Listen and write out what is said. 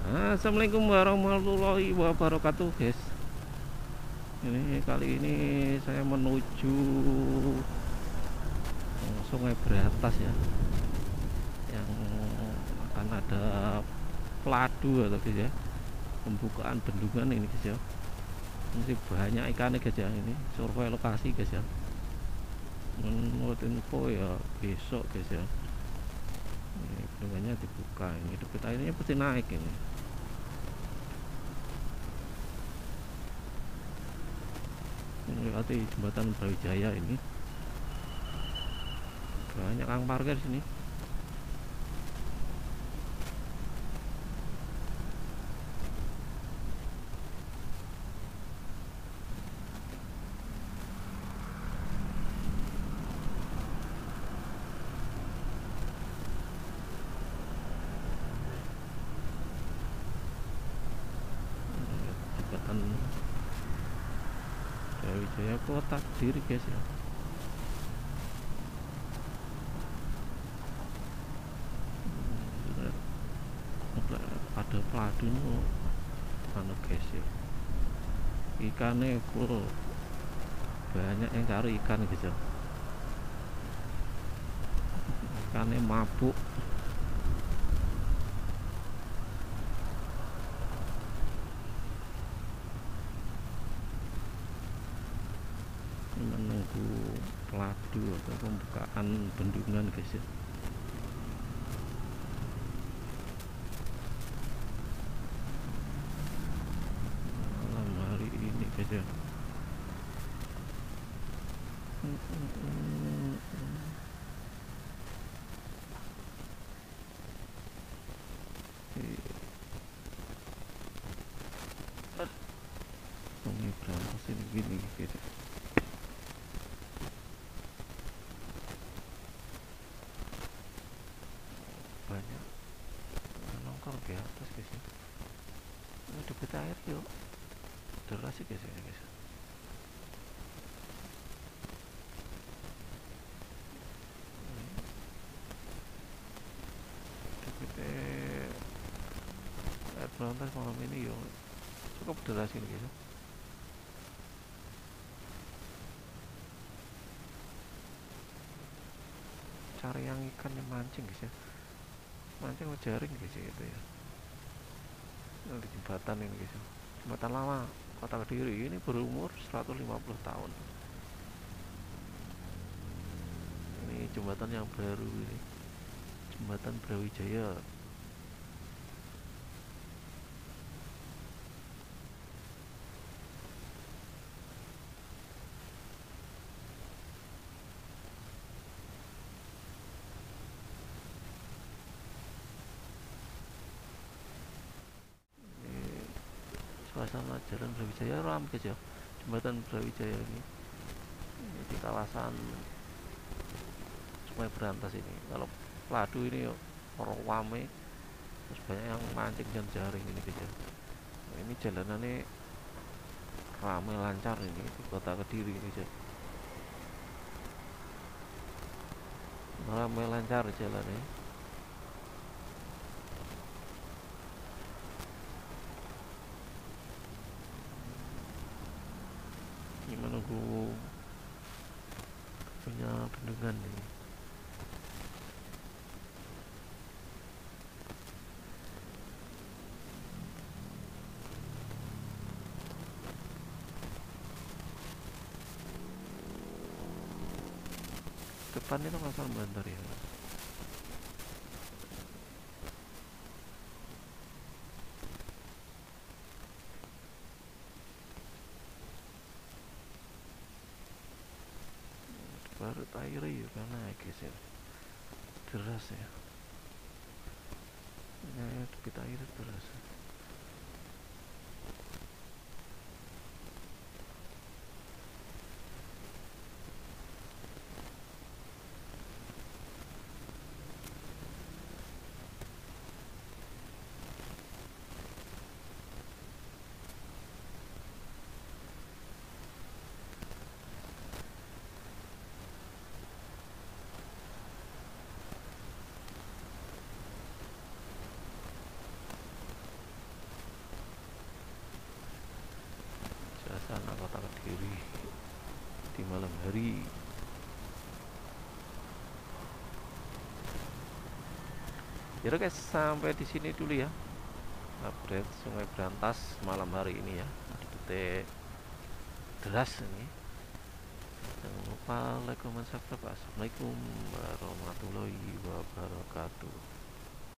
Assalamualaikum warahmatullahi wabarakatuh, guys. Ini kali ini saya menuju Sungai Berantas ya, yang akan ada peladu atau guys ya, pembukaan bendungan ini guys ya. Masih banyak ikannya guys ya, ini survei lokasi guys ya. Menurut info ya besok guys ya. Ini bendungannya dibuka, ini debit airnya pasti naik ini. Melewati jembatan Brawijaya ini banyak kang parkir sini. Jembatan Brawijaya Kota Kediri guys ya. Ada peladu anu guys ya, ikannya full, banyak yang cari ikan guys ya, ikannya mabuk. Menunggu peladu atau pembukaan bendungan guys ya. Malam hari ini guys ya. Sungai Berantas ini gini guys ya. Banyak nongkrong di atas guys ya. Ini debit air yuk deras sih guys ya guys. Debit air Berantas malam ini yuk cukup deras ini guys ya. Cari yang ikan yang mancing guys ya, mancing mau jaring guys ya, itu ya. Ini di jembatan ini guys ya, jembatan lama Kota Kediri ini berumur 150 tahun. Ini jembatan yang baru ini, jembatan Brawijaya. Suasana jalan Brawijaya ramai guys ya, jembatan Brawijaya ini di kawasan Sungai Berantas ini. Kalau peladu ini orang wame, terus banyak yang mancing dan jaring ini guys ya. Nah, ini jalanannya ramai lancar ini di Kota Kediri ini guys ya. Ramai lancar jalannya. Ini menunggu punya bendungan ini. Depan itu Pasar Bantar ya. Baru air ya karena guys ya, deras ya. Ini debit air deras. malam hari. Ya guys, sampai di sini dulu ya update Sungai Brantas malam hari ini ya. Detik deras ini. Jangan lupa like, comment, subscribe. Assalamualaikum warahmatullahi wabarakatuh.